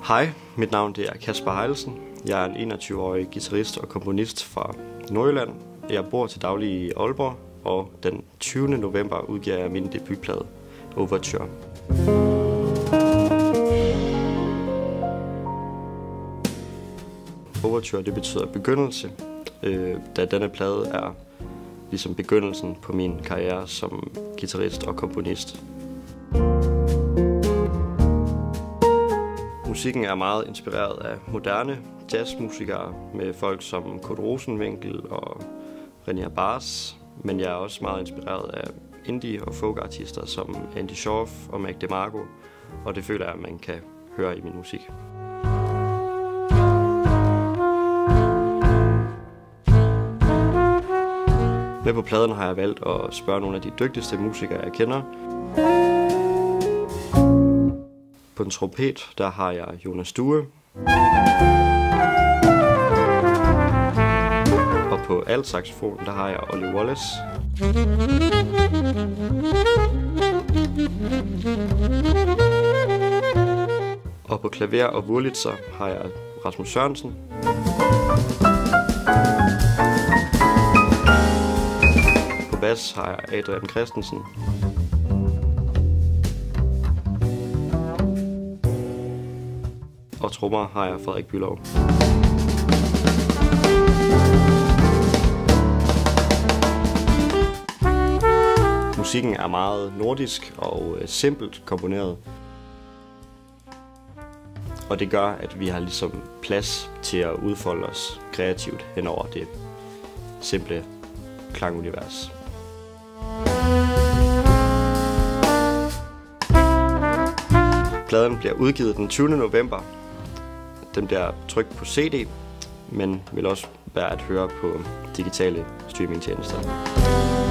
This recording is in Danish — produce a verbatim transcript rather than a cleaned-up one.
Hej, mit navn det er Casper Hejlesen. Jeg er en enogtyve-årig guitarist og komponist fra Nordjylland. Jeg bor til daglig i Aalborg, og den tyvende november udgiver jeg min debutplade, Overture. Overture, det betyder begyndelse, øh, da denne plade er ligesom begyndelsen på min karriere som guitarist og komponist. Musikken er meget inspireret af moderne jazzmusikere med folk som Kurt Rosenwinkel og René Bars, men jeg er også meget inspireret af indie- og folkartister som Andy Schorf og Mac DeMarco, og det føler jeg, at man kan høre i min musik. Med på pladen har jeg valgt at spørge nogle af de dygtigste musikere, jeg kender. På en trompet, der har jeg Jonas. Og på alt saxophone, der har jeg Wallace. Og på klaver og Wurlitzer har jeg Rasmus Sørensen. På bas har jeg Adrian Christensen. Og trommer har jeg Frederik Bülow. Musikken er meget nordisk og simpelt komponeret. Og det gør, at vi har ligesom plads til at udfolde os kreativt hen over det simple klangunivers. Pladen bliver udgivet den tyvende november. Den bliver trykt på C D, men vil også være at høre på digitale streamingtjenester.